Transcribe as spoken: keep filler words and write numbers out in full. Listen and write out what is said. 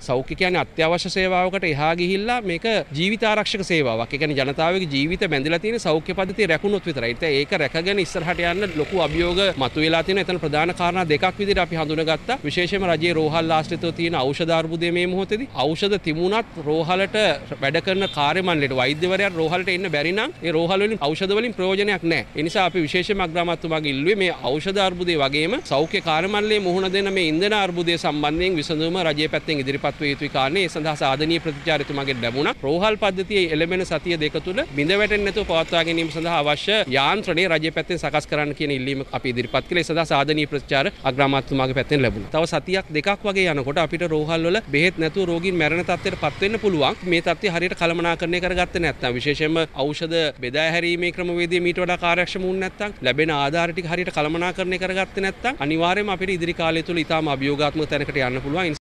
සෞඛ්‍ය කියන්නේ අත්‍යවශ්‍ය සේවාවකට එහා ගිහිල්ලා මේක ජීවිත ආරක්ෂක සේවාවක්. ඒ කියන්නේ ජනතාවගේ ජීවිත බැඳලා තියෙන සෞඛ්‍ය පද්ධතිය රැකුණොත් විතරයි. ඒත් ඒක රැකගෙන ඉස්සරහට යන්න ලොකු අභියෝග මතුවලා තියෙනවා. එතන ප්‍රධාන කාරණා දෙකක් විදිහට අපි හඳුනගත්තා. විශේෂයෙන්ම රජයේ රෝහල් ආශ්‍රිතව තියෙන ඖෂධ අර්බුදය මේ මොහොතේදී ඖෂධ තිබුණත් රෝහලට වැඩ කරන කාර්ය මණ්ඩලයට වෛද්‍යවරයාට රෝහලට එන්න බැරි නම් ඒ රෝහල් වලින් ඖෂධ වලින් ප්‍රයෝජනයක් නැහැ. ඒ නිසා අපි විශේෂයෙන්ම අග්‍රාමාත්‍යතුමාගේ ඉල්ලුවේ මේ ඖෂධ අර්බුදය වගේම සෞඛ්‍ය කාර්ය මණ්ඩලයේ මුහුණ දෙන මේ ඉන්ධන අර්බුදය සම්බන්ධයෙන් විසඳුම රජයේ පැත්තෙන් ඉදිරිපත් විය යුතුයි කාරණේ. ඒ සඳහා සාධනීය ප්‍රතිචාර එතුමාගෙන් ලැබුණා. රෝහල් පද්ධතියේ එළඹෙන සතිය දෙක තුල බිඳ වැටෙන්නේ නැතුව පවත්වා ගැනීම සඳහා අවශ්‍ය යාන්ත්‍රණය රජයේ පැත්තෙන් සකස් කරන්න කියන ඉල්ලීම අපි ඉදිරිපත් කළේ. ඒ සඳහා සාධනීය ප්‍රතිචාර අග්‍රාමාත්‍යතුමාගේ පැත්තෙන් ලැබුණා. තව සතියක් දෙකක් වගේ යනකොට අපිට රෝහල් වල බෙහෙත් නැතුව රෝගීන් මැරෙන තත්ත්වයට පත් වෙන්න පුළුවන්. මේ තත්ත්වය හරියට කළමනාකරණය කරගත්තේ නැත්නම් විශේෂයෙන්ම ඖෂධ බෙදා හැරීමේ ක්‍රමවේදය මීට වඩා කාර්යක්ෂම වුනේ නැත්නම් ලැබෙන ආධාර ටික හරියට කළමනාකරණය කරගත්තේ නැත්නම් අනිවාර්යයෙන්ම අපිට ඉදිරි කාලය තුල ඊටාම අභියෝගාත්මක තැනකට යන්න පුළුවන්.